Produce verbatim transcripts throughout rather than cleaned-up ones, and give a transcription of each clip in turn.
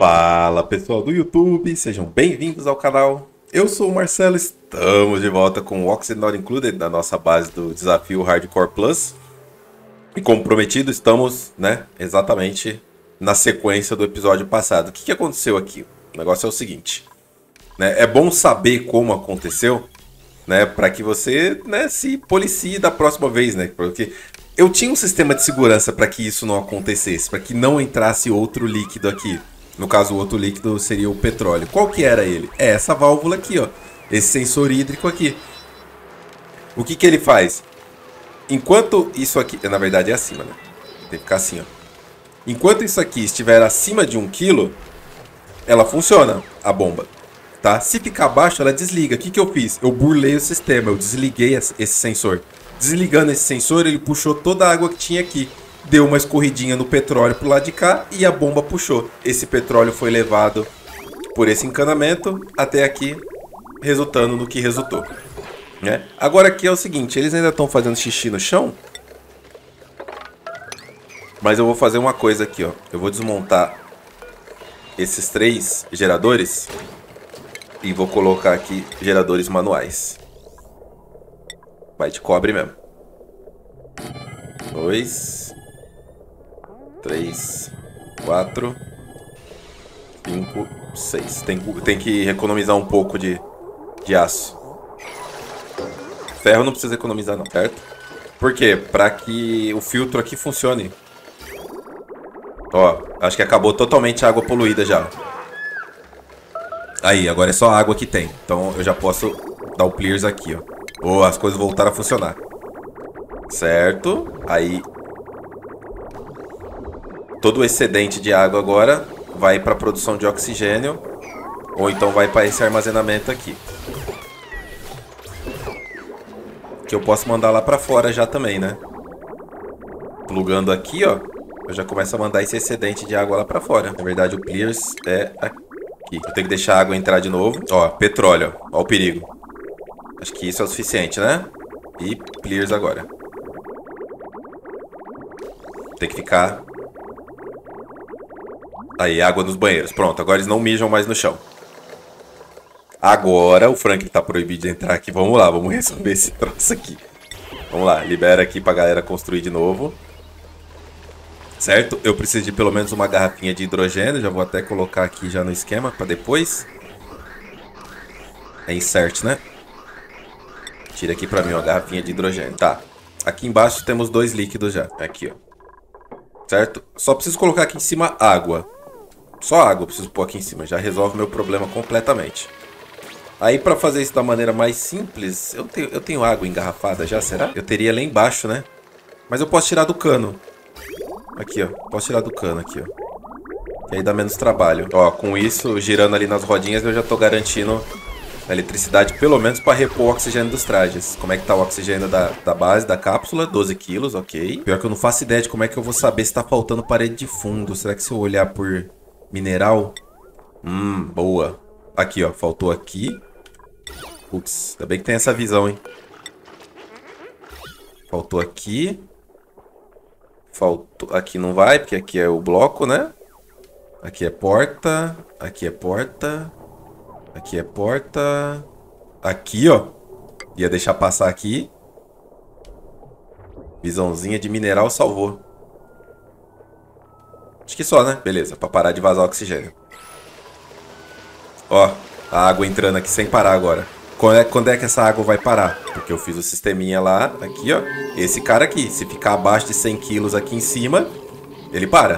Fala pessoal do YouTube, sejam bem-vindos ao canal. Eu sou o Marcelo, estamos de volta com o Oxygen Not Included na nossa base do desafio Hardcore Plus. E como prometido, estamos, né, exatamente na sequência do episódio passado. O que, que aconteceu aqui? O negócio é o seguinte, né, é bom saber como aconteceu, né, para que você, né, se policie da próxima vez, né, porque eu tinha um sistema de segurança para que isso não acontecesse, para que não entrasse outro líquido aqui. No caso, o outro líquido seria o petróleo. Qual que era ele? É essa válvula aqui, ó. Esse sensor hídrico aqui. O que que ele faz? Enquanto isso aqui... Na verdade é acima, né? Tem que ficar assim, ó. Enquanto isso aqui estiver acima de um quilo, ela funciona, a bomba. Tá? Se ficar abaixo, ela desliga. O que que eu fiz? Eu burlei o sistema. Eu desliguei esse sensor. Desligando esse sensor, ele puxou toda a água que tinha aqui. Deu uma escorridinha no petróleo pro lado de cá e a bomba puxou. Esse petróleo foi levado por esse encanamento até aqui, resultando no que resultou, né? Agora aqui é o seguinte, eles ainda estão fazendo xixi no chão, mas eu vou fazer uma coisa aqui, ó. Eu vou desmontar esses três geradores e vou colocar aqui geradores manuais. Vai de cobre mesmo. Dois... três, quatro, cinco, seis. Tem, tem que economizar um pouco de, de aço. Ferro não precisa economizar não, certo? Por quê? Para que o filtro aqui funcione. Ó, acho que acabou totalmente a água poluída já. Aí, agora é só a água que tem. Então eu já posso dar o clears aqui, ó. Oh, as coisas voltaram a funcionar. Certo? Aí... todo o excedente de água agora vai para a produção de oxigênio, ou então vai para esse armazenamento aqui. Que eu posso mandar lá para fora já também, né? Plugando aqui, ó, eu já começo a mandar esse excedente de água lá para fora. Na verdade, o clears é aqui. Eu tenho que deixar a água entrar de novo. Ó, petróleo, ó, ó o perigo. Acho que isso é o suficiente, né? E clears agora. Tem que ficar... aí, água nos banheiros. Pronto, agora eles não mijam mais no chão. Agora o Frank tá proibido de entrar aqui. Vamos lá, vamos resolver esse troço aqui. Vamos lá, libera aqui pra galera construir de novo. Certo? Eu preciso de pelo menos uma garrafinha de hidrogênio. Já vou até colocar aqui já no esquema pra depois. É insert, né? Tira aqui pra mim uma garrafinha de hidrogênio. Tá. Aqui embaixo temos dois líquidos já. Aqui, ó. Certo? Só preciso colocar aqui em cima água. Só água eu preciso pôr aqui em cima. Já resolve meu problema completamente. Aí pra fazer isso da maneira mais simples... Eu tenho, eu tenho água engarrafada já, será? Eu teria lá embaixo, né? Mas eu posso tirar do cano. Aqui, ó. Posso tirar do cano aqui, ó. E aí dá menos trabalho. Ó, com isso, girando ali nas rodinhas, eu já tô garantindo a eletricidade, pelo menos para repor o oxigênio dos trajes. Como é que tá o oxigênio da, da base, da cápsula? doze quilos, ok. Pior que eu não faço ideia de como é que eu vou saber se tá faltando parede de fundo. Será que se eu olhar por mineral? Hum, boa. Aqui, ó, faltou aqui. Putz, ainda bem que tem essa visão, hein. Faltou aqui. Faltou... aqui não vai, porque aqui é o bloco, né? Aqui é porta. Aqui é porta. Aqui é porta. Aqui, ó. Ia deixar passar aqui. Visãozinha de mineral salvou. Acho que só, né? Beleza, pra parar de vazar o oxigênio. Ó, a água entrando aqui sem parar agora. Quando é, quando é que essa água vai parar? Porque eu fiz o sisteminha lá, aqui, ó. Esse cara aqui, se ficar abaixo de cem quilos aqui em cima, ele para.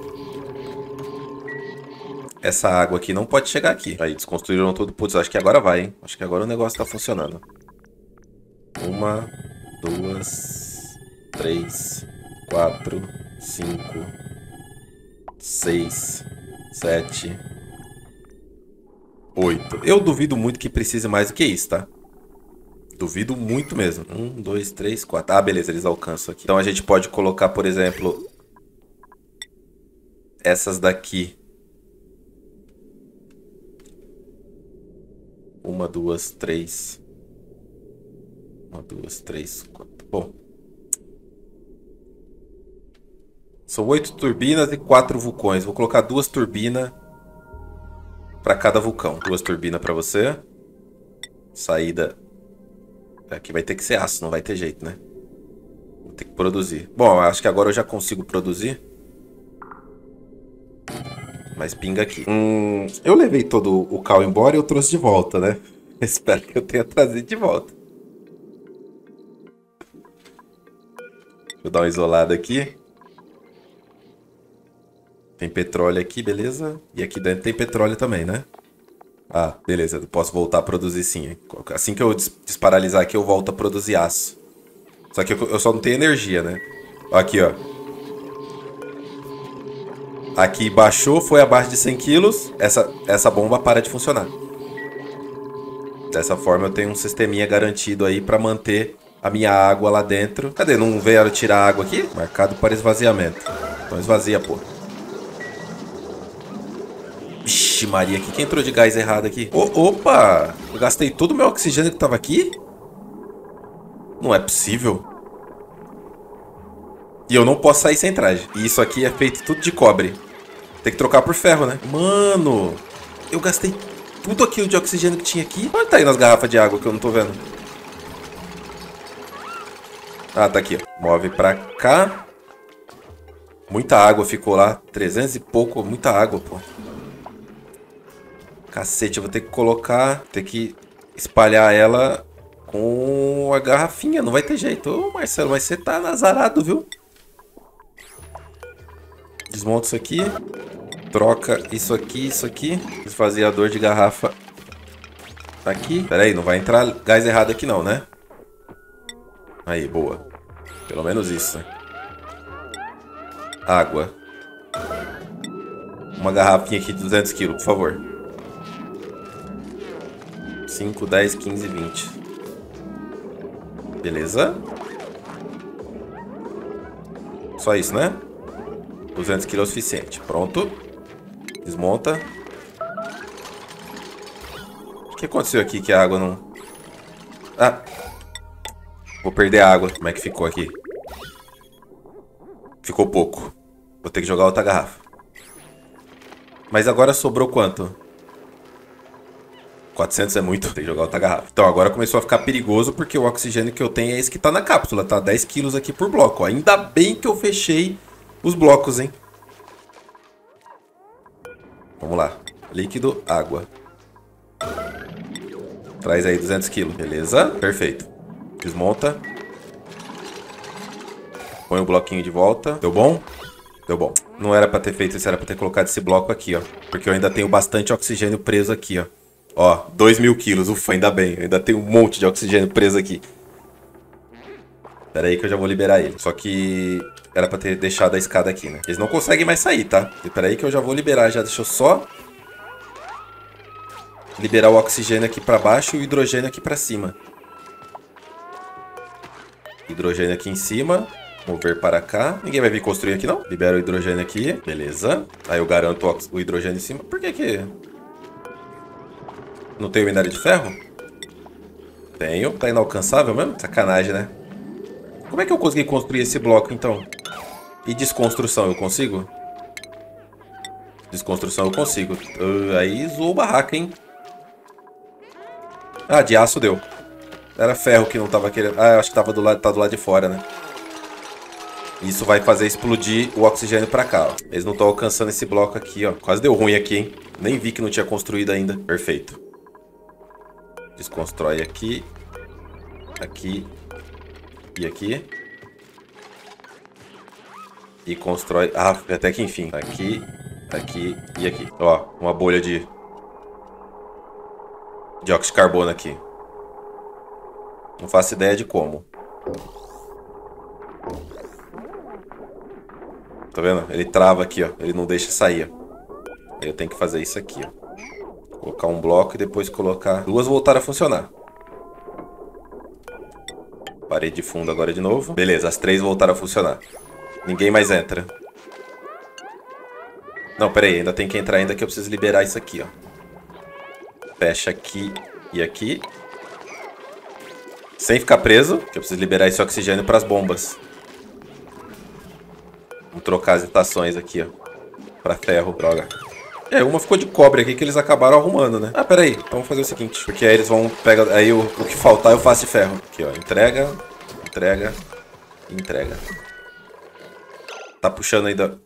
Essa água aqui não pode chegar aqui. Aí, desconstruíram tudo. Putz, acho que agora vai, hein? Acho que agora o negócio tá funcionando. Uma, duas, três, quatro, cinco, seis, sete, oito. Eu duvido muito que precise mais do que isso, tá? Duvido muito mesmo. Um, dois, três, quatro. Ah, beleza, eles alcançam aqui. Então a gente pode colocar, por exemplo, essas daqui. Uma, duas, três. Uma, duas, três, quatro. Bom. São oito turbinas e quatro vulcões. Vou colocar duas turbinas para cada vulcão. Duas turbinas para você. Saída. Aqui vai ter que ser aço, não vai ter jeito, né? Vou ter que produzir. Bom, acho que agora eu já consigo produzir. Mas pinga aqui. Hum, eu levei todo o cal embora e eu trouxe de volta, né? Espero que eu tenha trazido de volta. Vou dar uma isolada aqui. Tem petróleo aqui, beleza? E aqui dentro tem petróleo também, né? Ah, beleza. Eu posso voltar a produzir sim. Assim que eu desparalisar aqui, eu volto a produzir aço. Só que eu só não tenho energia, né? Aqui, ó. Aqui baixou, foi abaixo de cem quilos. Essa, essa bomba para de funcionar. Dessa forma eu tenho um sisteminha garantido aí pra manter a minha água lá dentro. Cadê? Não veio tirar a água aqui? Marcado para esvaziamento. Então esvazia, pô. Ixi, Maria, aqui que entrou de gás errado aqui. Oh, opa! Eu gastei todo o meu oxigênio que tava aqui? Não é possível. E eu não posso sair sem traje. E isso aqui é feito tudo de cobre. Tem que trocar por ferro, né? Mano, eu gastei tudo aquilo de oxigênio que tinha aqui. Onde tá aí nas garrafas de água que eu não tô vendo? Ah, tá aqui, ó. Move pra cá. Muita água ficou lá. trezentos e pouco. Muita água, pô. Cacete, eu vou ter que colocar... Ter que espalhar ela com a garrafinha. Não vai ter jeito. Ô, Marcelo, mas você tá azarado, viu? Desmonta isso aqui. Troca isso aqui, isso aqui. Esvaziador de garrafa. Aqui. Pera aí, não vai entrar gás errado aqui não, né? Aí, boa. Pelo menos isso, né? Água. Uma garrafinha aqui de duzentos quilos, por favor. cinco, dez, quinze, vinte. Beleza. Só isso, né? duzentos quilos é o suficiente. Pronto. Desmonta. O que aconteceu aqui que a água não... Ah. Vou perder a água. Como é que ficou aqui? Ficou pouco. Vou ter que jogar outra garrafa. Mas agora sobrou quanto? quatrocentos é muito. Tem que jogar outra garrafa. Então agora começou a ficar perigoso porque o oxigênio que eu tenho é esse que tá na cápsula. Tá dez quilos aqui por bloco. Ainda bem que eu fechei os blocos, hein? Vamos lá. Líquido, água. Traz aí duzentos quilos. Beleza. Perfeito. Desmonta. Põe o bloquinho de volta. Deu bom? Deu bom. Não era pra ter feito isso, era pra ter colocado esse bloco aqui, ó. Porque eu ainda tenho bastante oxigênio preso aqui, ó. Ó, dois mil quilos. Ufa, ainda bem. Eu ainda tenho um monte de oxigênio preso aqui. Pera aí que eu já vou liberar ele. Só que era pra ter deixado a escada aqui, né? Eles não conseguem mais sair, tá? E pera aí que eu já vou liberar. Já deixa eu só liberar o oxigênio aqui pra baixo e o hidrogênio aqui pra cima. Hidrogênio aqui em cima. Mover para cá. Ninguém vai vir construir aqui, não? Libera o hidrogênio aqui. Beleza. Aí eu garanto o hidrogênio em cima. Por que que... Não tenho minério de ferro? Tenho. Tá inalcançável mesmo? Sacanagem, né? Como é que eu consegui construir esse bloco, então? E desconstrução, eu consigo? Desconstrução eu consigo. Uh, aí zoou o barraco, hein? Ah, de aço deu. Era ferro que não tava querendo... Ah, eu acho que tava do lado, tá do lado de fora, né? Isso vai fazer explodir o oxigênio pra cá, ó. Eles não estão alcançando esse bloco aqui, ó. Quase deu ruim aqui, hein? Nem vi que não tinha construído ainda. Perfeito. Desconstrói aqui. Aqui. E aqui. E constrói... Ah, até que enfim. Aqui, aqui e aqui. Ó, uma bolha de... dióxido de carbono aqui. Não faço ideia de como. Tá vendo? Ele trava aqui, ó. Ele não deixa sair, ó. Aí eu tenho que fazer isso aqui, ó. Colocar um bloco e depois colocar... Duas voltaram a funcionar. Parede de fundo agora de novo. Beleza, as três voltaram a funcionar. Ninguém mais entra. Não, pera aí. Ainda tem que entrar ainda que eu preciso liberar isso aqui, ó. Fecha aqui e aqui. Sem ficar preso, que eu preciso liberar esse oxigênio para as bombas. Vamos trocar as estações aqui, ó. Pra ferro, droga. É, uma ficou de cobre aqui que eles acabaram arrumando, né? Ah, pera aí. Então vamos fazer o seguinte. Porque aí eles vão pegar... Aí o, o que faltar eu faço de ferro. Aqui, ó. Entrega, entrega, entrega. Tá puxando ainda...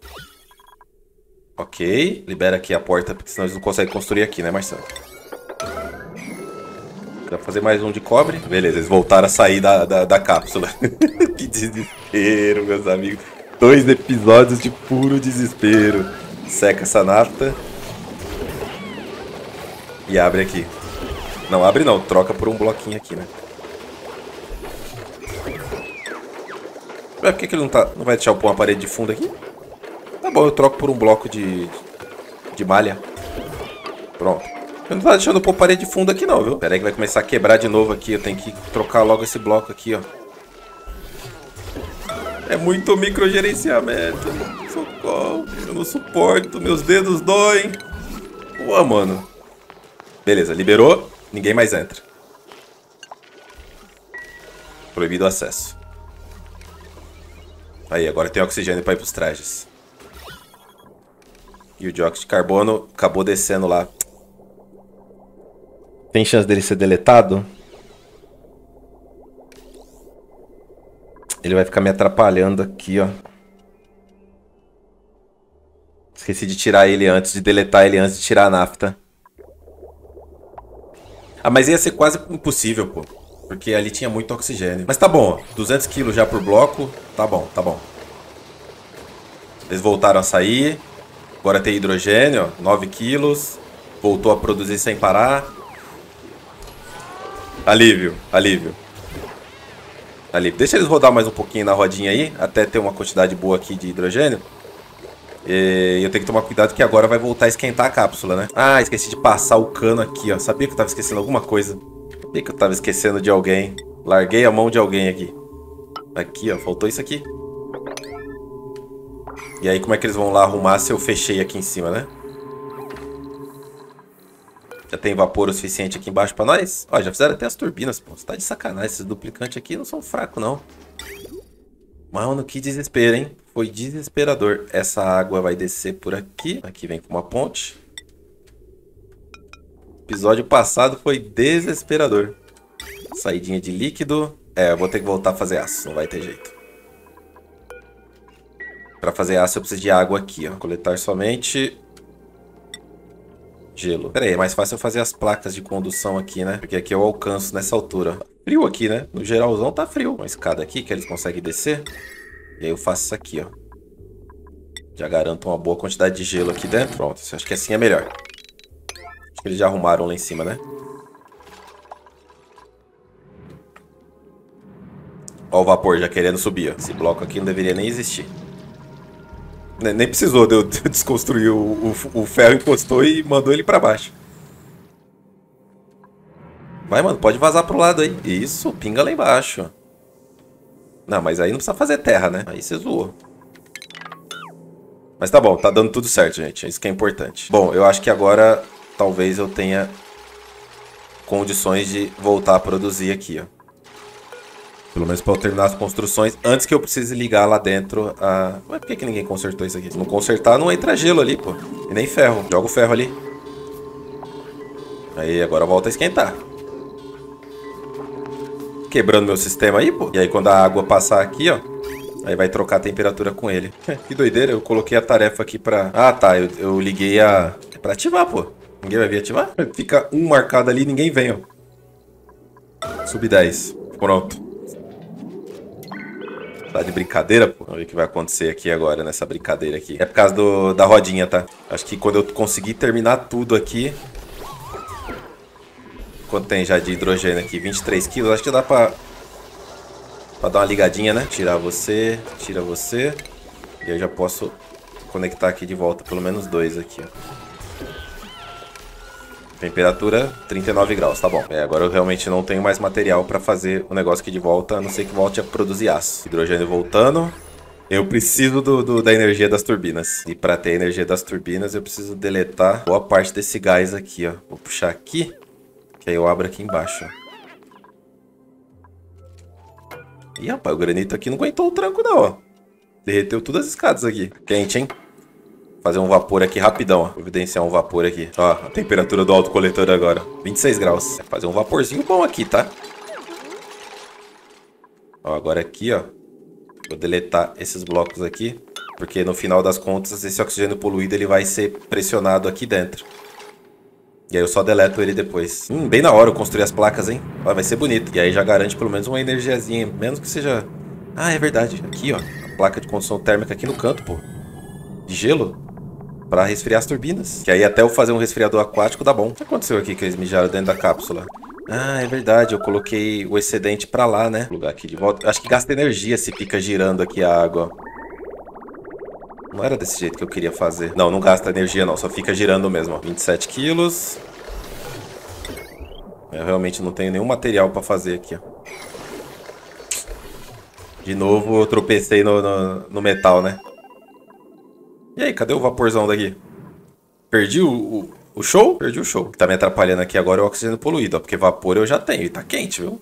Ok. Libera aqui a porta, porque senão eles não conseguem construir aqui, né, Marcelo? Dá pra fazer mais um de cobre. Beleza, eles voltaram a sair da, da, da cápsula. Que desespero, meus amigos. Dois episódios de puro desespero. Seca essa nafta. E abre aqui. Não, abre não. Troca por um bloquinho aqui, né? Ué, por que, que ele não tá... Não vai deixar eu pôr uma parede de fundo aqui? Tá bom, eu troco por um bloco de... De malha. Pronto. Eu não tá deixando eu pôr parede de fundo aqui não, viu? Pera aí que vai começar a quebrar de novo aqui. Eu tenho que trocar logo esse bloco aqui, ó. É muito microgerenciamento. Socorro. Eu não suporto. Meus dedos doem. Pô, mano. Beleza, liberou. Ninguém mais entra. Proibido o acesso. Aí, agora tem oxigênio pra ir pros trajes. E o dióxido de carbono acabou descendo lá. Tem chance dele ser deletado? Ele vai ficar me atrapalhando aqui, ó. Esqueci de tirar ele antes, de deletar ele antes de tirar a nafta. Ah, mas ia ser quase impossível, pô. Porque ali tinha muito oxigênio. Mas tá bom, ó. duzentos quilos já por bloco. Tá bom, tá bom. Eles voltaram a sair. Agora tem hidrogênio, ó. nove quilos. Voltou a produzir sem parar. Alívio, alívio. Alívio. Deixa eles rodar mais um pouquinho na rodinha aí. Até ter uma quantidade boa aqui de hidrogênio. E eu tenho que tomar cuidado que agora vai voltar a esquentar a cápsula, né? Ah, esqueci de passar o cano aqui, ó. Sabia que eu tava esquecendo alguma coisa. Sabia que eu tava esquecendo de alguém. Larguei a mão de alguém aqui. Aqui, ó. Faltou isso aqui. E aí como é que eles vão lá arrumar se eu fechei aqui em cima, né? Já tem vapor o suficiente aqui embaixo pra nós? Ó, já fizeram até as turbinas, pô. Você tá de sacanagem. Esses duplicantes aqui não são fracos, não. Mano, que desespero, hein? Foi desesperador. Essa água vai descer por aqui. Aqui vem com uma ponte. O episódio passado foi desesperador. Saidinha de líquido. É, eu vou ter que voltar a fazer aço. Não vai ter jeito. Pra fazer aço eu preciso de água aqui, ó. Coletar somente... gelo. Pera aí, é mais fácil eu fazer as placas de condução aqui, né? Porque aqui eu alcanço nessa altura. Frio aqui, né? No geralzão tá frio. Uma escada aqui que eles conseguem descer. E aí eu faço isso aqui, ó. Já garanto uma boa quantidade de gelo aqui dentro. Pronto, acho que assim é melhor. Acho que eles já arrumaram lá em cima, né? Ó o vapor já querendo subir, ó. Esse bloco aqui não deveria nem existir. Nem precisou de eu desconstruir. O, o, o ferro encostou e mandou ele pra baixo. Vai, mano, pode vazar pro lado aí. Isso, pinga lá embaixo. Não, mas aí não precisa fazer terra, né? Aí você zoou. Mas tá bom, tá dando tudo certo, gente. Isso que é importante. Bom, eu acho que agora talvez eu tenha condições de voltar a produzir aqui, ó. Pelo menos pra eu terminar as construções antes que eu precise ligar lá dentro a... Mas por que, que ninguém consertou isso aqui? Se não consertar, não entra gelo ali, pô. E nem ferro. Joga o ferro ali. Aí, agora volta a esquentar. Quebrando meu sistema aí, pô. E aí, quando a água passar aqui, ó, aí vai trocar a temperatura com ele. Que doideira, eu coloquei a tarefa aqui pra... Ah, tá, eu, eu liguei a... É pra ativar, pô. Ninguém vai vir ativar? Fica um marcado ali e ninguém vem, ó. Sub dez. Pronto. Tá de brincadeira, pô? Vamos ver o que vai acontecer aqui agora, nessa brincadeira aqui. É por causa do, da rodinha, tá? Acho que quando eu conseguir terminar tudo aqui... Quanto tem já de hidrogênio aqui? vinte e três quilos. Acho que dá pra... Pra dar uma ligadinha, né? Tirar você, tira você. E eu já posso conectar aqui de volta. Pelo menos dois aqui, ó. Temperatura trinta e nove graus, tá bom. É, agora eu realmente não tenho mais material pra fazer o negócio aqui de volta, a não ser que volte a produzir aço. Hidrogênio voltando. Eu preciso do, do, da energia das turbinas. E pra ter a energia das turbinas, eu preciso deletar boa parte desse gás aqui, ó. Vou puxar aqui, que aí eu abro aqui embaixo, ó. Ih, rapaz, o granito aqui não aguentou o tranco não, ó. Derreteu todas as escadas aqui. Quente, hein? Fazer um vapor aqui rapidão, ó. Providenciar um vapor aqui. Ó, a temperatura do autocoletor agora. vinte e seis graus. Fazer um vaporzinho bom aqui, tá? Ó, agora aqui, ó. Vou deletar esses blocos aqui. Porque no final das contas, esse oxigênio poluído ele vai ser pressionado aqui dentro. E aí eu só deleto ele depois. Hum, bem na hora eu construir as placas, hein? Ó, vai ser bonito. E aí já garante pelo menos uma energiazinha. Menos que seja... Ah, é verdade. Aqui, ó. A placa de condução térmica aqui no canto, pô. De gelo. Pra resfriar as turbinas. Que aí até eu fazer um resfriador aquático dá bom. O que aconteceu aqui que eles mijaram dentro da cápsula? Ah, é verdade. Eu coloquei o excedente pra lá, né? Vou plugar aqui de volta. Acho que gasta energia se fica girando aqui a água, ó. Não era desse jeito que eu queria fazer. Não, não gasta energia não, só fica girando mesmo, ó. vinte e sete quilos. Eu realmente não tenho nenhum material pra fazer aqui, ó. De novo eu tropecei no, no, no metal, né? E aí, cadê o vaporzão daqui? Perdi o, o, o show? Perdi o show. O que tá me atrapalhando aqui agora é o oxigênio poluído, ó. Porque vapor eu já tenho e tá quente, viu?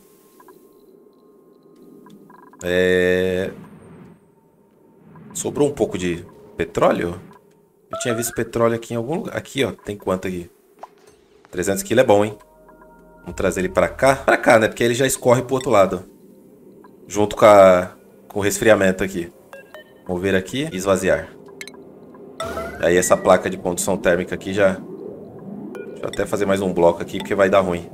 É... Sobrou um pouco de... petróleo? Eu tinha visto petróleo aqui em algum lugar. Aqui, ó. Tem quanto aqui? trezentos quilos é bom, hein? Vamos trazer ele pra cá. Pra cá, né? Porque ele já escorre pro outro lado. Junto com, a... com o resfriamento aqui. Vamos ver aqui e esvaziar. Aí essa placa de condução térmica aqui já... Deixa eu até fazer mais um bloco aqui, porque vai dar ruim.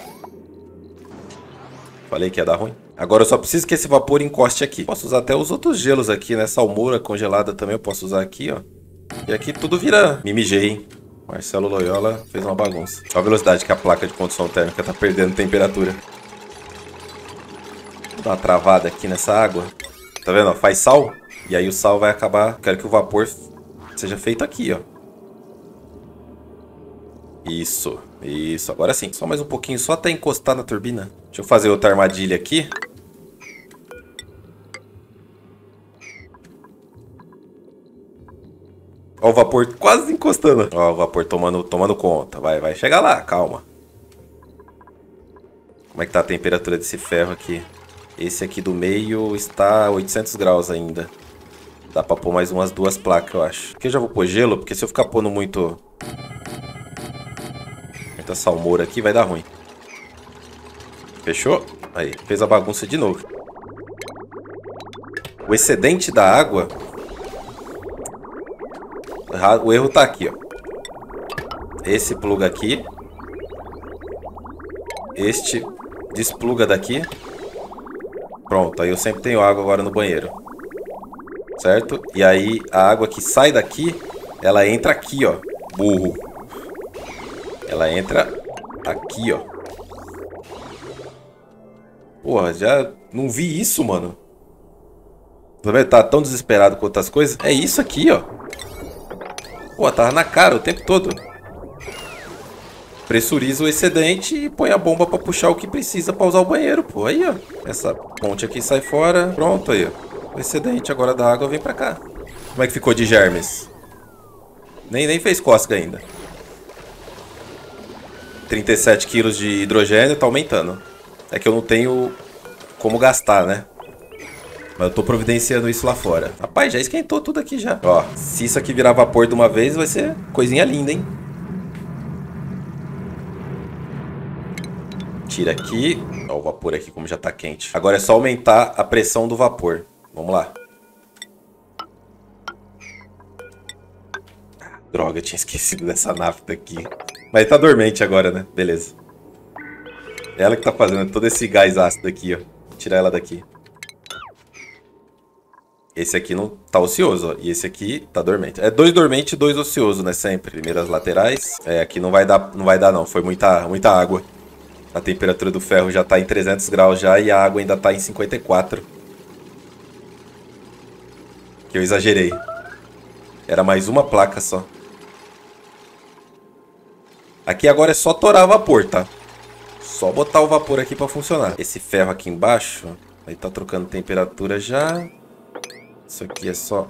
Falei que ia dar ruim. Agora eu só preciso que esse vapor encoste aqui. Posso usar até os outros gelos aqui, né? Salmoura congelada também eu posso usar aqui, ó. E aqui tudo vira... Me mijei, hein? Marcelo Loyola fez uma bagunça. Olha a velocidade que a placa de condução térmica tá perdendo temperatura. Vou dar uma travada aqui nessa água. Tá vendo? Ó, faz sal. E aí o sal vai acabar... Quero que o vapor seja feito aqui, ó. Isso. Isso. Agora sim. Só mais um pouquinho. Só até encostar na turbina. Deixa eu fazer outra armadilha aqui. Ó o vapor quase encostando. Ó o vapor tomando, tomando conta. Vai, vai chegar lá, calma. Como é que tá a temperatura desse ferro aqui? Esse aqui do meio está a oitocentos graus ainda. Dá pra pôr mais umas duas placas, eu acho. Aqui eu já vou pôr gelo, porque se eu ficar pondo muito... Muita salmoura aqui, vai dar ruim. Fechou? Aí, fez a bagunça de novo. O excedente da água... O erro tá aqui, ó. Esse pluga aqui. Este despluga daqui. Pronto, aí eu sempre tenho água agora no banheiro. Certo? E aí a água que sai daqui, ela entra aqui, ó. Burro. Ela entra aqui, ó. Porra, já não vi isso, mano. Tá vendo? Tá tão desesperado com outras coisas. É isso aqui, ó. Pô, tava na cara o tempo todo. Pressuriza o excedente e põe a bomba pra puxar o que precisa pra usar o banheiro, pô. Aí, ó. Essa ponte aqui sai fora. Pronto, aí, ó. O excedente agora da água vem pra cá. Como é que ficou de germes? Nem, nem fez cócega ainda. trinta e sete quilos de hidrogênio, tá aumentando. É que eu não tenho como gastar, né? Mas eu tô providenciando isso lá fora. Rapaz, já esquentou tudo aqui já. Ó, se isso aqui virar vapor de uma vez, vai ser coisinha linda, hein? Tira aqui. Ó, o vapor aqui como já tá quente. Agora é só aumentar a pressão do vapor. Vamos lá. Droga, eu tinha esquecido dessa nafta aqui. Mas tá dormente agora, né? Beleza. É ela que tá fazendo todo esse gás ácido aqui, ó. Vou tirar ela daqui. Esse aqui não tá ocioso, ó. E esse aqui tá dormente. É dois dormente e dois ociosos, né? Sempre. Primeiro as laterais. É, aqui não vai dar, não vai dar não. Foi muita, muita água. A temperatura do ferro já tá em trezentos graus já e a água ainda tá em cinquenta e quatro. Que eu exagerei. Era mais uma placa só. Aqui agora é só torar vapor, tá? Só botar o vapor aqui pra funcionar. Esse ferro aqui embaixo, aí tá trocando temperatura já. Isso aqui é só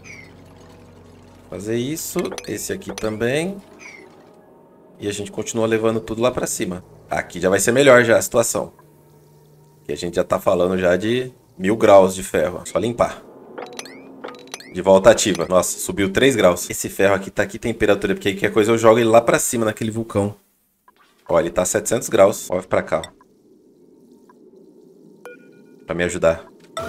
fazer isso. Esse aqui também. E a gente continua levando tudo lá pra cima. Aqui já vai ser melhor já a situação. Aqui a gente já tá falando já de mil graus de ferro. Só limpar. De volta ativa. Nossa, subiu três graus. Esse ferro aqui tá aqui temperatura, porque aí qualquer coisa eu jogo ele lá pra cima, naquele vulcão. Ó, ele tá a setecentos graus. Move pra cá, ó. Pra me ajudar.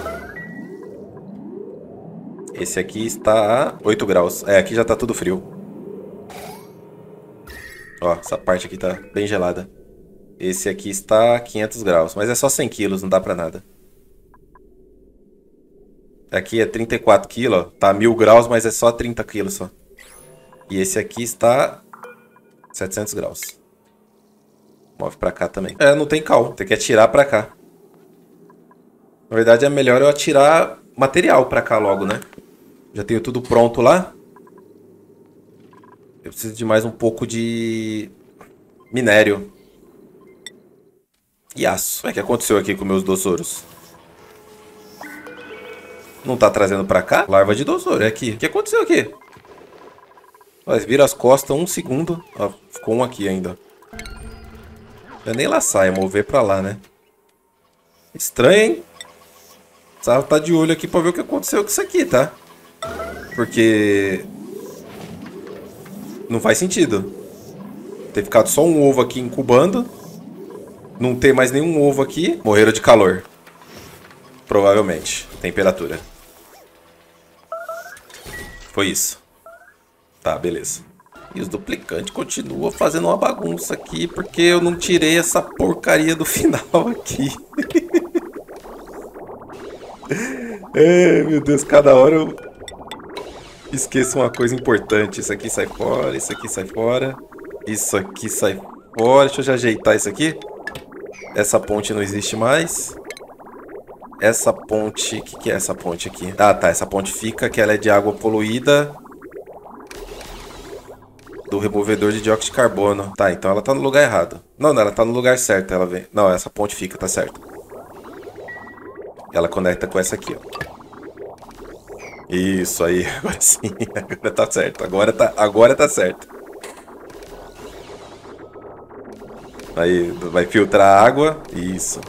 Esse aqui está a oito graus. É, aqui já tá tudo frio. Ó, essa parte aqui tá bem gelada. Esse aqui está a quinhentos graus. Mas é só cem quilos, não dá pra nada. Aqui é trinta e quatro quilos, ó. Tá mil graus, mas é só trinta quilos só. E esse aqui está setecentos graus. Move pra cá também. É, não tem cal. Tem que atirar pra cá. Na verdade, é melhor eu atirar material pra cá logo, né? Já tenho tudo pronto lá. Eu preciso de mais um pouco de minério. E aço. O que aconteceu aqui com meus dossouros? Não tá trazendo pra cá? Larva de dosouro, é aqui. O que aconteceu aqui? Eles viram as costas um segundo. Ó, ficou um aqui ainda. Não é nem laçar, é mover pra lá, né? Estranho, hein? Precisava estar de olho aqui pra ver o que aconteceu com isso aqui, tá? Porque... não faz sentido. Ter ficado só um ovo aqui incubando. Não ter mais nenhum ovo aqui. Morreram de calor. Provavelmente. Temperatura. Foi isso. Tá, beleza. E os duplicantes continuam fazendo uma bagunça aqui. Porque eu não tirei essa porcaria do final aqui. É, meu Deus, cada hora eu esqueço uma coisa importante. Isso aqui sai fora, isso aqui sai fora. Isso aqui sai fora. Deixa eu já ajeitar isso aqui. Essa ponte não existe mais. Essa ponte... O que, que é essa ponte aqui? Ah, tá. Essa ponte fica, que ela é de água poluída do removedor de dióxido de carbono. Tá, então ela tá no lugar errado. Não, não, ela tá no lugar certo. Ela vem... Não, essa ponte fica, tá certo. Ela conecta com essa aqui, ó. Isso aí, agora sim. Agora tá certo. Agora tá, agora tá certo. Aí, vai filtrar a água. Isso.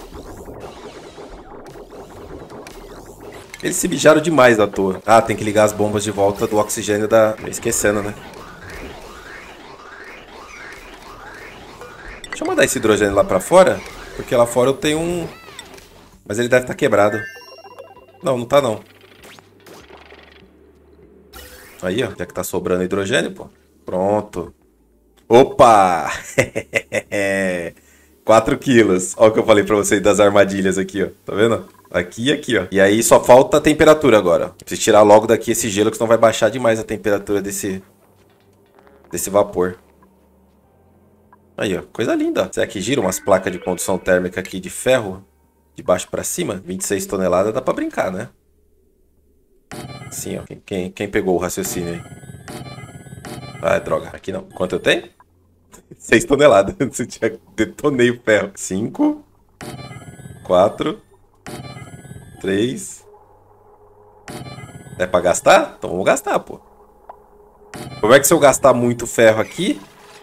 Eles se mijaram demais à toa. Ah, tem que ligar as bombas de volta do oxigênio da... Esquecendo, né? Deixa eu mandar esse hidrogênio lá pra fora. Porque lá fora eu tenho um... Mas ele deve estar quebrado. Não, não tá não. Aí, ó. Já que tá sobrando hidrogênio, pô. Pronto. Opa! quatro quilos. Olha o que eu falei pra vocês das armadilhas aqui, ó. Tá vendo? Aqui e aqui, ó. E aí só falta a temperatura agora. Preciso tirar logo daqui esse gelo, que senão vai baixar demais a temperatura desse... Desse vapor. Aí, ó. Coisa linda. Será que gira umas placas de condução térmica aqui de ferro? De baixo pra cima? vinte e seis toneladas dá pra brincar, né? Sim, ó. Quem, quem, quem pegou o raciocínio aí? Ah, droga. Aqui não. Quanto eu tenho? seis toneladas. Eu detonei o ferro. cinco. quatro. três. É pra gastar? Então vamos gastar, pô. Como é que se eu gastar muito ferro aqui,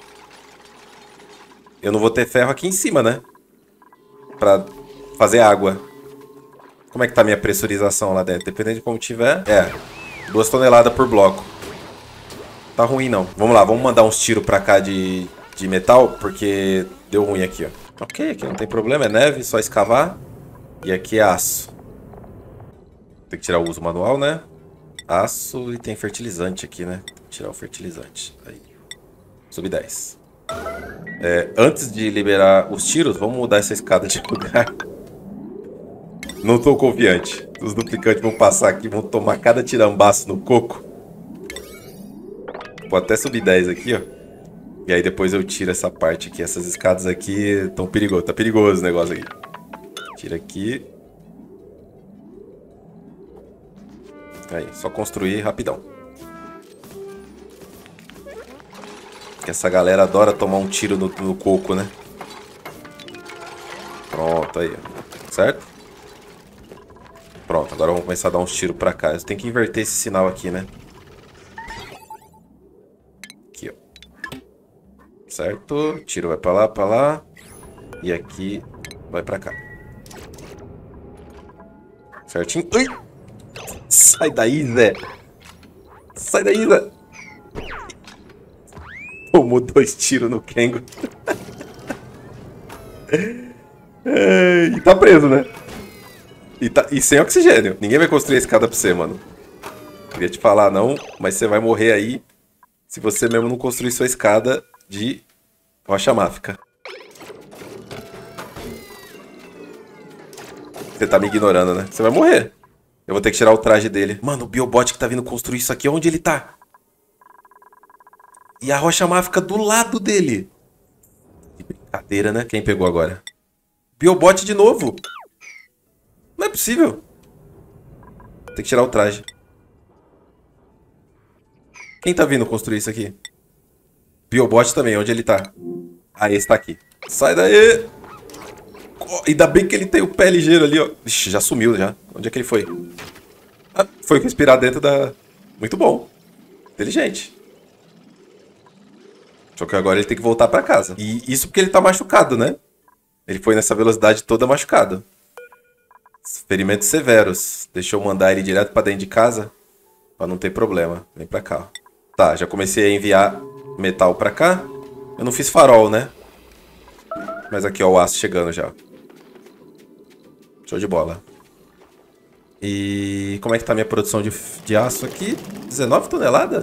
eu não vou ter ferro aqui em cima, né? Pra fazer água. Como é que tá a minha pressurização lá dentro? Dependendo de como tiver. É, duas toneladas por bloco. Tá ruim, não. Vamos lá, vamos mandar uns tiros pra cá de, de metal, porque deu ruim aqui, ó. Ok, aqui não tem problema, é neve, só escavar. E aqui é aço. Tem que tirar o uso manual, né? Aço e tem fertilizante aqui, né? Tirar o fertilizante. Aí. Sub dez. É, antes de liberar os tiros, vamos mudar essa escada de lugar. Não tô confiante. Os duplicantes vão passar aqui, vão tomar cada tirambaço no coco. Vou até subir dez aqui, ó. E aí depois eu tiro essa parte aqui. Essas escadas aqui estão perigosas. Tá perigoso o negócio aqui. Tira aqui. Aí, só construir rapidão. Porque essa galera adora tomar um tiro no, no coco, né? Pronto, aí, ó. Certo? Pronto, agora vamos começar a dar uns tiros pra cá. Eu tenho que inverter esse sinal aqui, né? Aqui, ó. Certo? Tiro vai pra lá, pra lá. E aqui vai pra cá. Certinho? Ai! Sai daí, Zé! Sai daí, Zé. Tomou dois tiros no Kengo. É, e tá preso, né? E, tá, e sem oxigênio. Ninguém vai construir a escada pra você, mano. Queria te falar, não, mas você vai morrer aí se você mesmo não construir sua escada de rocha máfica. Você tá me ignorando, né? Você vai morrer. Eu vou ter que tirar o traje dele. Mano, o Biobot que tá vindo construir isso aqui, onde ele tá? E a rocha máfica do lado dele. Que brincadeira, né? Quem pegou agora? Biobot de novo. Não é possível. Tem que tirar o traje. Quem tá vindo construir isso aqui? Biobot também, onde ele tá? Ah, esse tá aqui. Sai daí! Oh, ainda bem que ele tem o pé ligeiro ali, ó. Ixi, já sumiu já. Onde é que ele foi? Ah, foi respirar dentro da... Muito bom. Inteligente. Só que agora ele tem que voltar pra casa. E isso porque ele tá machucado, né? Ele foi nessa velocidade toda machucado. Ferimentos severos. Deixa eu mandar ele direto pra dentro de casa. Pra não ter problema. Vem pra cá. Tá, já comecei a enviar metal pra cá. Eu não fiz farol, né? Mas aqui, ó, o aço chegando já. Show de bola. E como é que tá a minha produção de, de aço aqui? dezenove toneladas?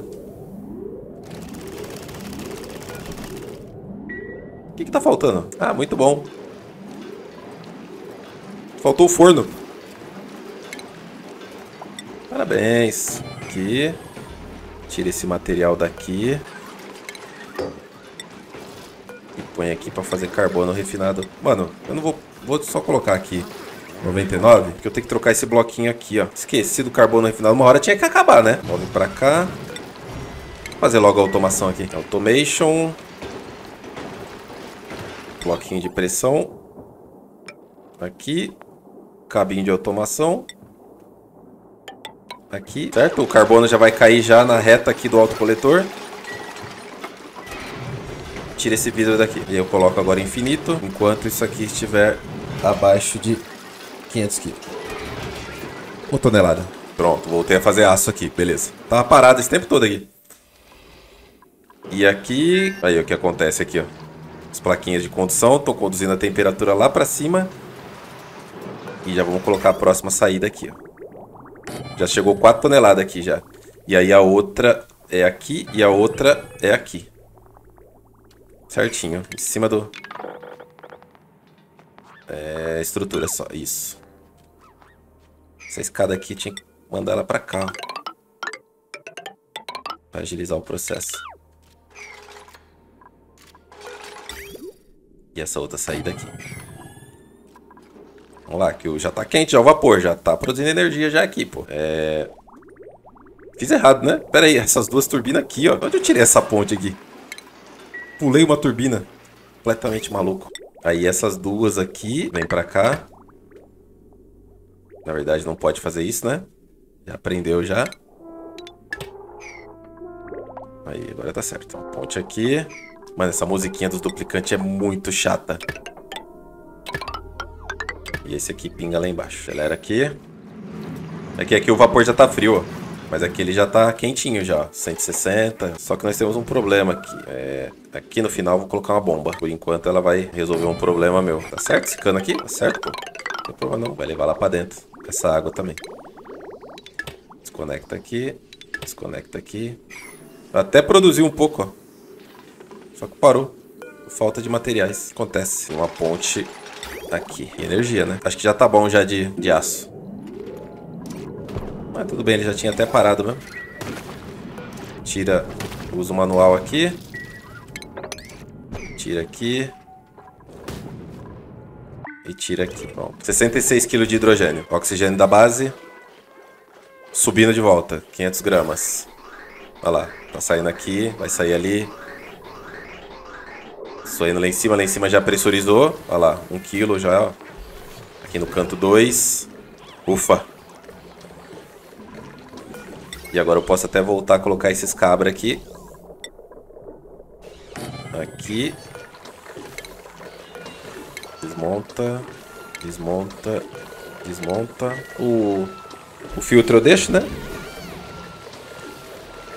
O que que tá faltando? Ah, muito bom. Faltou o forno. Parabéns. Aqui. Tira esse material daqui. E põe aqui pra fazer carbono refinado. Mano, eu não vou... Vou só colocar aqui noventa e nove, porque eu tenho que trocar esse bloquinho aqui, ó. Esqueci do carbono refinado. Uma hora tinha que acabar, né? Move pra cá. Vou fazer logo a automação aqui. Automation. Bloquinho de pressão. Aqui. Cabinho de automação. Aqui, certo? O carbono já vai cair já na reta aqui do autocoletor. Tira esse vidro daqui. E eu coloco agora infinito, enquanto isso aqui estiver abaixo de quinhentos quilos. Uma tonelada. Pronto, voltei a fazer aço aqui, beleza. Tava parado esse tempo todo aqui. E aqui... Aí, o que acontece aqui, ó. As plaquinhas de condução, tô conduzindo a temperatura lá pra cima. E já vamos colocar a próxima saída aqui, ó. Já chegou quatro toneladas aqui já. E aí a outra é aqui e a outra é aqui. Certinho, em cima do... É, estrutura só, isso. Essa escada aqui tinha que mandar ela pra cá, ó. Pra agilizar o processo. E essa outra saída aqui. Vamos lá, que já tá quente, já o vapor, já tá produzindo energia já aqui, pô. É... Fiz errado, né? Pera aí, essas duas turbinas aqui, ó. Onde eu tirei essa ponte aqui? Pulei uma turbina. Completamente maluco. Aí essas duas aqui, vem pra cá. Na verdade não pode fazer isso, né? Já aprendeu já. Aí, agora tá certo. Ponte aqui. Mano, essa musiquinha dos duplicantes é muito chata. E esse aqui pinga lá embaixo. Acelera aqui. Aqui, aqui o vapor já tá frio, ó. Mas aqui ele já tá quentinho já, ó. cento e sessenta. Só que nós temos um problema aqui. É... Aqui no final eu vou colocar uma bomba. Por enquanto ela vai resolver um problema meu. Tá certo esse cano aqui? Tá certo, pô. Não tem problema não. Vai levar lá pra dentro. Essa água também. Desconecta aqui. Desconecta aqui. Até produziu um pouco, ó. Só que parou. Falta de materiais. Acontece. Uma ponte... Aqui, e energia, né? Acho que já tá bom já de, de aço. Mas tudo bem, ele já tinha até parado mesmo. Tira, usa o manual aqui. Tira aqui. E tira aqui, pronto. sessenta e seis quilos de hidrogênio. Oxigênio da base. Subindo de volta, quinhentos gramas. Olha lá, tá saindo aqui, vai sair ali. Saindo lá em cima, lá em cima já pressurizou. Olha lá, um quilo já, ó. Aqui no canto dois. Ufa. E agora eu posso até voltar a colocar esses cabras aqui. Aqui. Desmonta. Desmonta. Desmonta. O, o filtro eu deixo, né?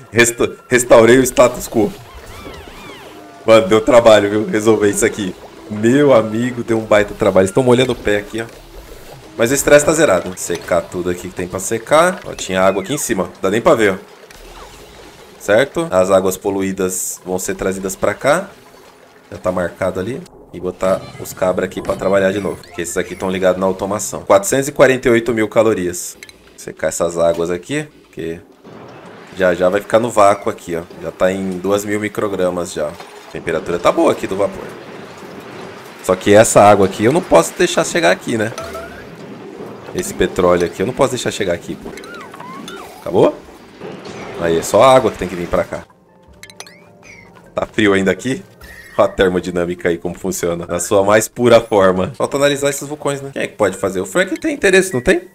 Resta restaurei o status quo. Mano, deu trabalho, viu? Resolver isso aqui. Meu amigo, deu um baita trabalho. Estão molhando o pé aqui, ó. Mas o estresse tá zerado. Secar tudo aqui que tem pra secar. Ó, tinha água aqui em cima. Não dá nem pra ver, ó. Certo? As águas poluídas vão ser trazidas pra cá. Já tá marcado ali. E botar os cabras aqui pra trabalhar de novo. Porque esses aqui estão ligados na automação. quatrocentos e quarenta e oito mil calorias. Secar essas águas aqui. Porque já já vai ficar no vácuo aqui, ó. Já tá em dois mil microgramas já. A temperatura tá boa aqui do vapor. Só que essa água aqui eu não posso deixar chegar aqui, né? Esse petróleo aqui eu não posso deixar chegar aqui, pô. Acabou? Aí, é só a água que tem que vir pra cá. Tá frio ainda aqui? Olha a termodinâmica aí, como funciona. Na sua mais pura forma. Falta analisar esses vulcões, né? Quem é que pode fazer? O Frank tem interesse, não tem?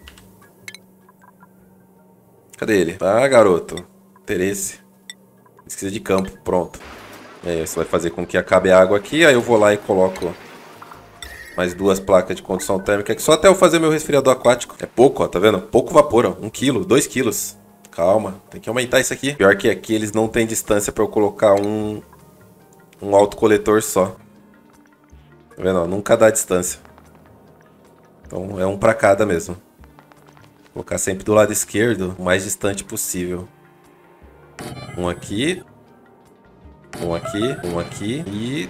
Cadê ele? Ah, garoto. Interesse. Precisa de campo, pronto. E aí, você vai fazer com que acabe a água aqui. Aí eu vou lá e coloco mais duas placas de condução térmica. Que só até eu fazer meu resfriador aquático. É pouco, ó, tá vendo? Pouco vapor, ó. Um quilo, dois quilos. Calma, tem que aumentar isso aqui. Pior que aqui eles não têm distância pra eu colocar um, um autocoletor só. Tá vendo? Ó, nunca dá distância. Então é um pra cada mesmo. Vou colocar sempre do lado esquerdo, o mais distante possível. Um aqui. Um aqui, um aqui e...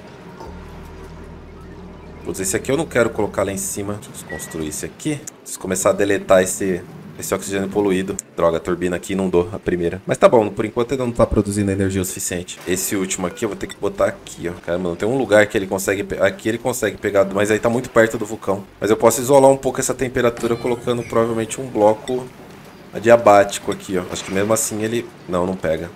Putz, esse aqui eu não quero colocar lá em cima. Deixa eu desconstruir esse aqui. Preciso começar a deletar esse... Esse oxigênio poluído. Droga, a turbina aqui inundou a primeira. Mas tá bom, por enquanto ele não tá produzindo energia o suficiente. Esse último aqui eu vou ter que botar aqui, ó. Caramba, não tem um lugar que ele consegue... Aqui ele consegue pegar, mas aí tá muito perto do vulcão. Mas eu posso isolar um pouco essa temperatura colocando provavelmente um bloco adiabático aqui, ó. Acho que mesmo assim ele... Não, não pega.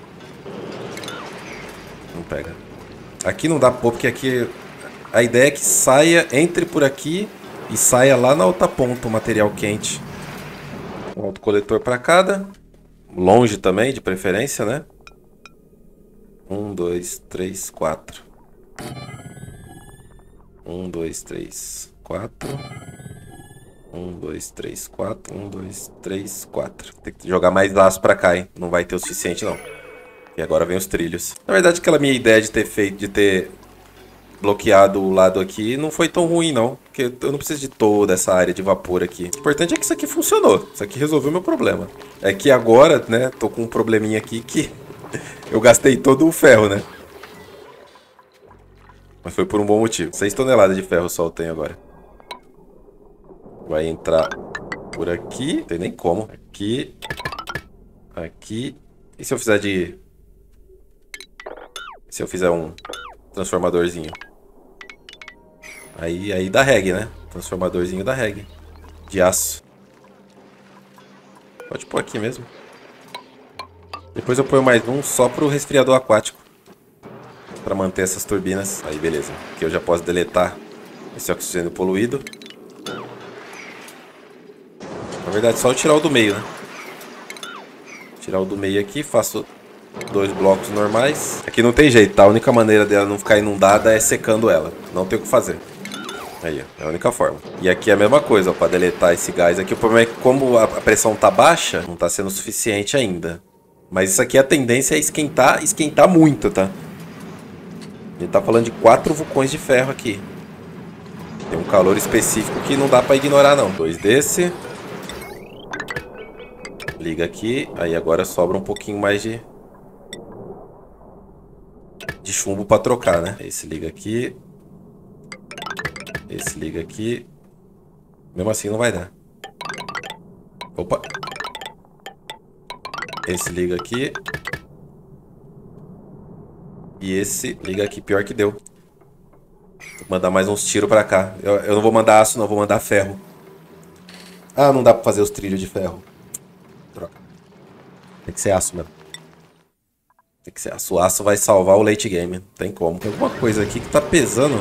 Não pega. Aqui não dá pô, porque aqui... A ideia é que saia, entre por aqui e saia lá na outra ponta o material quente. Um autocoletor para cada. Longe também, de preferência, né? Um, dois, três, quatro. Um, dois, três, quatro. Um, dois, três, quatro. Um, dois, três, quatro. Tem que jogar mais laço para cá, hein? Não vai ter o suficiente, não. E agora vem os trilhos. Na verdade, aquela minha ideia de ter feito, de ter bloqueado o lado aqui não foi tão ruim, não. Porque eu não preciso de toda essa área de vapor aqui. O importante é que isso aqui funcionou. Isso aqui resolveu o meu problema. É que agora, né, tô com um probleminha aqui que eu gastei todo o ferro, né? Mas foi por um bom motivo. seis toneladas de ferro só eu tenho agora. Vai entrar por aqui. Não tem nem como. Aqui. Aqui. E se eu fizer de... Se eu fizer um transformadorzinho? Aí, aí dá reg, né? Transformadorzinho da reg. De aço. Pode pôr aqui mesmo. Depois eu ponho mais um só pro resfriador aquático. Pra manter essas turbinas. Aí, beleza. Aqui eu já posso deletar esse oxigênio poluído. Na verdade, só eu tirar o do meio, né? Tirar o do meio aqui, faço dois blocos normais. Aqui não tem jeito, tá? A única maneira dela não ficar inundada é secando ela. Não tem o que fazer. Aí, ó, é a única forma. E aqui é a mesma coisa, ó, pra deletar esse gás aqui. O problema é que como a pressão tá baixa, não tá sendo suficiente ainda. Mas isso aqui a tendência é esquentar, esquentar muito, tá? Ele tá falando de quatro vulcões de ferro aqui. Tem um calor específico que não dá pra ignorar, não. Dois desse. Liga aqui. Aí agora sobra um pouquinho mais de... de chumbo pra trocar, né? Esse liga aqui. Esse liga aqui. Mesmo assim não vai dar. Opa. Esse liga aqui. E esse liga aqui. Pior que deu. Vou mandar mais uns tiros pra cá. Eu, eu não vou mandar aço não, vou mandar ferro. Ah, não dá pra fazer os trilhos de ferro. Troca. Tem que ser aço mesmo. Tem que ser aço. O aço vai salvar o late game. Não tem como. Tem alguma coisa aqui que tá pesando.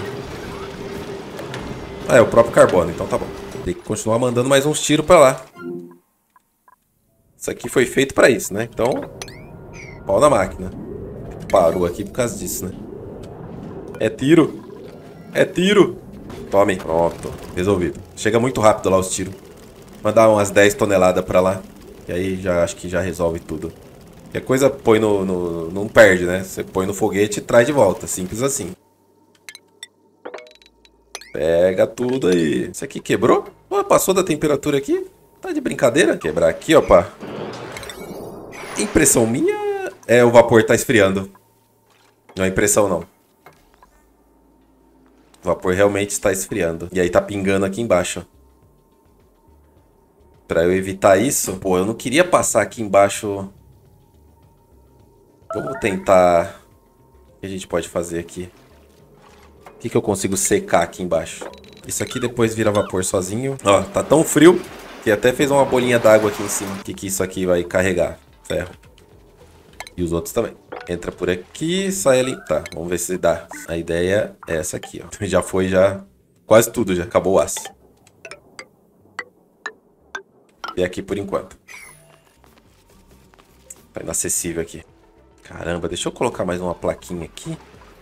Ah, é o próprio carbono, então tá bom. Tem que continuar mandando mais uns tiros pra lá. Isso aqui foi feito pra isso, né? Então, pau na máquina. Parou aqui por causa disso, né? É tiro. É tiro. Tome. Pronto. Resolvido. Chega muito rápido lá os tiros. Mandar umas dez toneladas pra lá. E aí já acho que já resolve tudo. Qualquer coisa põe no, no... Não perde, né? Você põe no foguete e traz de volta. Simples assim. Pega tudo aí. Isso aqui quebrou? Pô, passou da temperatura aqui? Tá de brincadeira? Quebrar aqui, ó, pá. Impressão minha é o vapor tá esfriando. Não é impressão, não. O vapor realmente está esfriando. E aí tá pingando aqui embaixo. Pra eu evitar isso... Pô, eu não queria passar aqui embaixo... Vamos tentar... O que a gente pode fazer aqui? O que, que eu consigo secar aqui embaixo? Isso aqui depois vira vapor sozinho. Ó, tá tão frio que até fez uma bolinha d'água aqui em cima. O que, que isso aqui vai carregar? Ferro. E os outros também. Entra por aqui, sai ali. Tá, vamos ver se dá. A ideia é essa aqui, ó. Já foi, já... Quase tudo já. Acabou o aço. E aqui por enquanto. Tá inacessível aqui. Caramba, deixa eu colocar mais uma plaquinha aqui.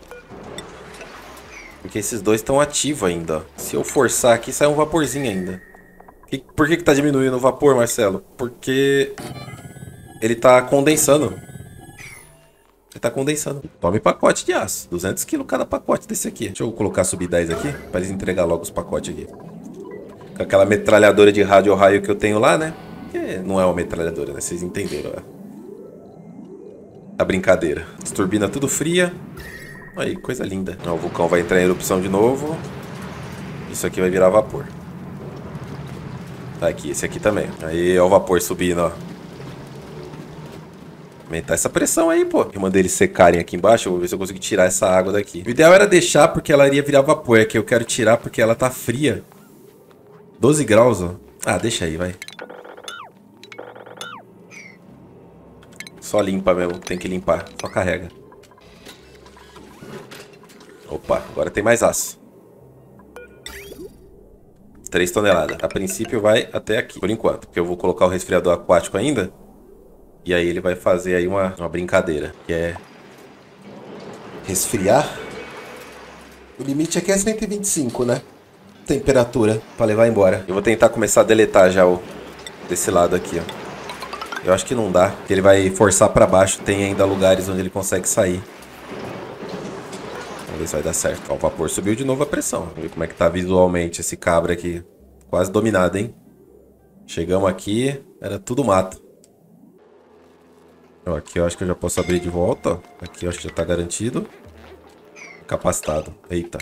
Porque esses dois estão ativos ainda. Se eu forçar aqui, sai um vaporzinho ainda. E por que que tá diminuindo o vapor, Marcelo? Porque ele tá condensando. Ele tá condensando. Tome pacote de aço. duzentos quilos cada pacote desse aqui. Deixa eu colocar sub dez aqui, para eles entregar logo os pacotes aqui. Com aquela metralhadora de rádio raio que eu tenho lá, né? Que não é uma metralhadora, né? Vocês entenderam, ó. A brincadeira. As turbinas tudo fria. Aí, coisa linda. Ó, o vulcão vai entrar em erupção de novo. Isso aqui vai virar vapor. Tá aqui, esse aqui também. Aí, ó o vapor subindo, ó. Aumentar essa pressão aí, pô. Eu mandei eles secarem aqui embaixo. Eu vou ver se eu consigo tirar essa água daqui. O ideal era deixar porque ela iria virar vapor. É que eu quero tirar porque ela tá fria. doze graus, ó. Ah, deixa aí, vai. Só limpa mesmo. Tem que limpar. Só carrega. Opa, agora tem mais aço. três toneladas. A princípio vai até aqui, por enquanto. Porque eu vou colocar o resfriador aquático ainda. E aí ele vai fazer aí uma, uma brincadeira. Que é... resfriar. O limite aqui é cento e vinte e cinco, né? Temperatura pra levar embora. Eu vou tentar começar a deletar já o... desse lado aqui, ó. Eu acho que não dá. Porque ele vai forçar pra baixo. Tem ainda lugares onde ele consegue sair. Vamos ver se vai dar certo. Ó, o vapor subiu de novo a pressão. Vamos ver como é que tá visualmente esse cabra aqui. Quase dominado, hein? Chegamos aqui. Era tudo mato. Ó, aqui eu acho que eu já posso abrir de volta. Ó. Aqui eu acho que já tá garantido. Capacitado. Eita.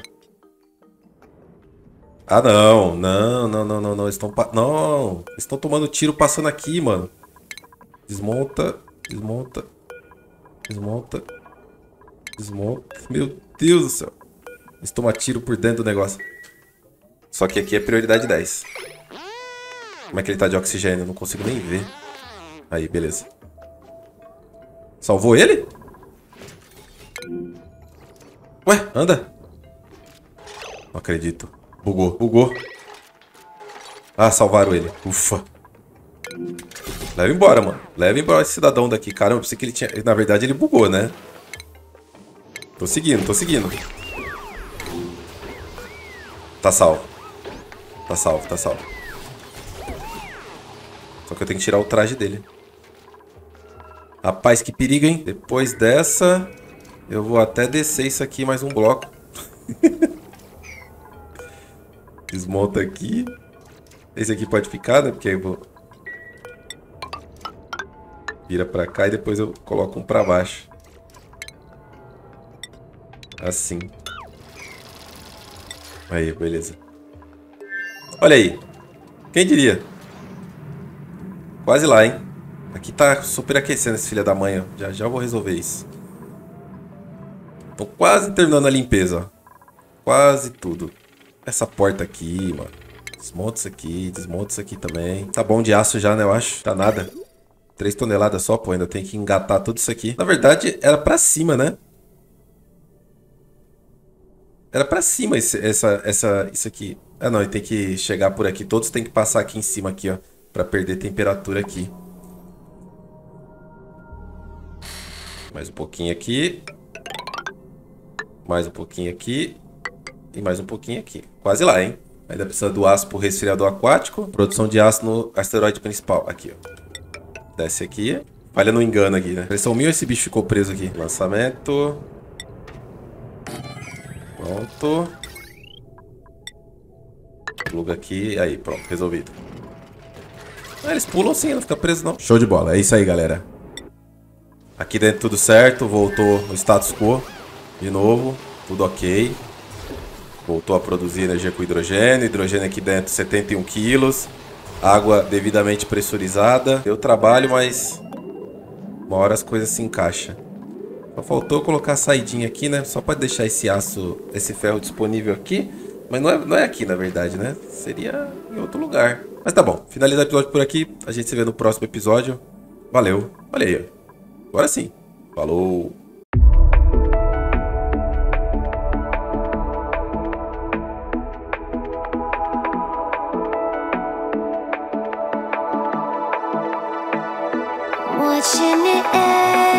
Ah, não. Não, não, não, não, não. Eles estão... Pa... Não. Eles estão tomando tiro passando aqui, mano. Desmonta. Desmonta. Desmonta. Desmonta. Meu Deus do céu. Eles tomam tiro por dentro do negócio. Só que aqui é prioridade dez. Como é que ele tá de oxigênio? Eu não consigo nem ver. Aí, beleza. Salvou ele? Ué, anda. Não acredito. Bugou, bugou. Ah, salvaram ele. Ufa. Leva embora, mano. Leva embora esse cidadão daqui. Caramba, eu pensei que ele tinha... Na verdade, ele bugou, né? Tô seguindo, tô seguindo. Tá salvo. Tá salvo, tá salvo. Só que eu tenho que tirar o traje dele. Rapaz, que perigo, hein? Depois dessa, eu vou até descer isso aqui mais um bloco. Desmonta aqui. Esse aqui pode ficar, né? Porque aí eu vou... Vira pra cá e depois eu coloco um pra baixo. Assim. Aí, beleza. Olha aí. Quem diria? Quase lá, hein? Aqui tá super aquecendo esse filho da mãe, ó. Já já vou resolver isso. Tô quase terminando a limpeza, ó. Quase tudo. Essa porta aqui, mano. Desmonta isso aqui, desmonta isso aqui também. Tá bom de aço já, né, eu acho. Tá nada. três toneladas só, pô. Ainda tem que engatar tudo isso aqui. Na verdade, era pra cima, né? Era pra cima esse, essa, essa, isso aqui. Ah, não. E tem que chegar por aqui. Todos tem que passar aqui em cima, aqui, ó. Pra perder temperatura aqui. Mais um pouquinho aqui. Mais um pouquinho aqui. E mais um pouquinho aqui. Quase lá, hein? Ainda precisa do aço pro resfriador aquático. Produção de aço no asteroide principal. Aqui, ó. Desce aqui. Falha no engano aqui, né? Pressão mil, esse bicho ficou preso aqui. Lançamento. Pronto. Pluga aqui. Aí, pronto, resolvido. Ah, eles pulam sim, não fica preso não. Show de bola, é isso aí, galera. Aqui dentro tudo certo, voltou no status quo. De novo, tudo ok. Voltou a produzir energia com hidrogênio. Hidrogênio aqui dentro, setenta e um quilos. Água devidamente pressurizada. Deu trabalho, mas uma hora as coisas se encaixam. Só faltou colocar a saidinha aqui, né? Só para deixar esse aço, esse ferro disponível aqui. Mas não é, não é aqui, na verdade, né? Seria em outro lugar. Mas tá bom, finaliza o episódio por aqui. A gente se vê no próximo episódio. Valeu. Olha aí. Agora sim. Falou. Watching it end.